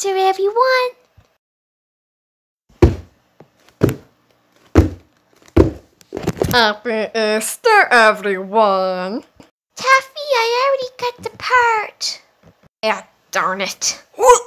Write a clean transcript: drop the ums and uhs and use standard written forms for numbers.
Easter, everyone! Happy Easter, everyone! Taffy, I already got the part. Yeah, darn it.